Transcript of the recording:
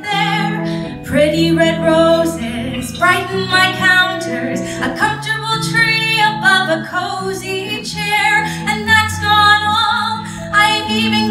there. Pretty red roses brighten my counters, a comfortable tree above a cozy chair. And that's not all, I've even